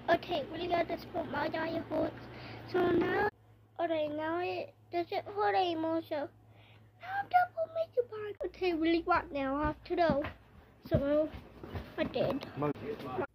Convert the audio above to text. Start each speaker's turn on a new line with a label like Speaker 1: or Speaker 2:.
Speaker 1: take really got this for my giant horse. So now, now does it hold a motion? Now double make it back. Take really what now after though. So I did.